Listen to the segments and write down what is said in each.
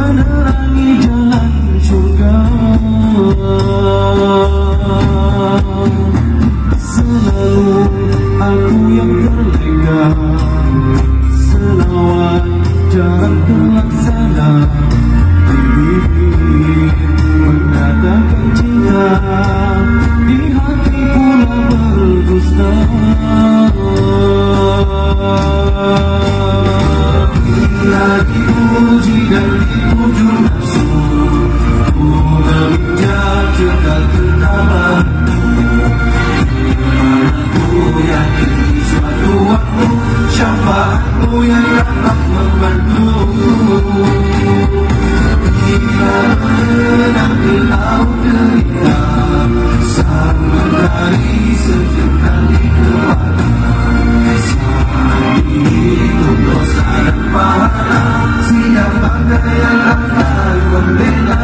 menerangi jalan surga. Selalu aku yang terlega, selawat jarang terlaksana. Di bibir mengatakan cinta, di hati pula berdusta. Bila diuji dan dipuju nafsu, ku menginjak kekal ketabahanmu. Aku yakin di suatu waktu syafaatmu yang dapat membantuku. Bila renang di laut derita, sang mentari sejengkal di kepala. Saat dihitung dosa dan pahala, siapakah yang akan membela?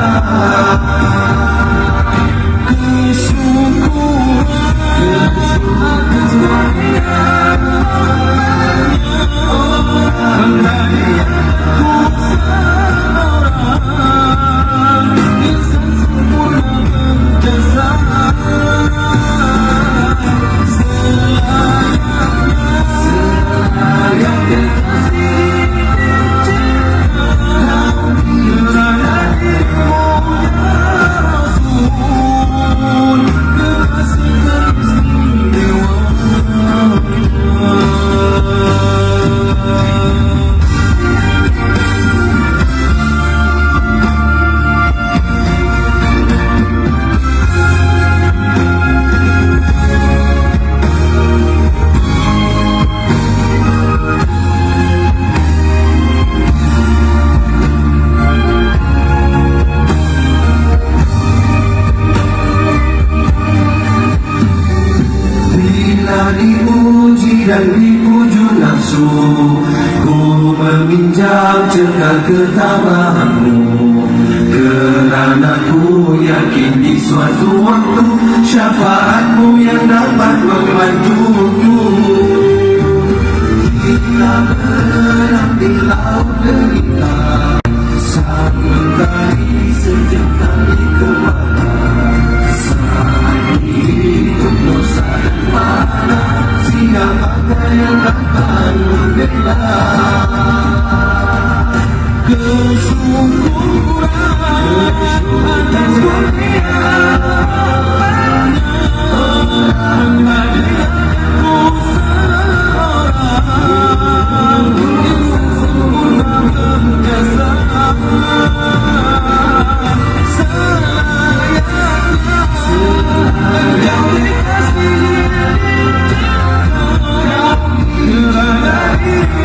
Diuji dan dipuju nafsu, ku meminjam cekal ketabahanmu. Kerana ku yakin di suatu waktu syafaatmu yang dapat membantuku. Bila berenang di laut derita, sang mentari sejengkal di kepala. Saat dihitung dosa dan pahala, siapakah yang akan membela? Kesyukuran atas kurnia menghadirkanku seorang insan sempurna berjasa. Selayaknya yang dikasihi, kerana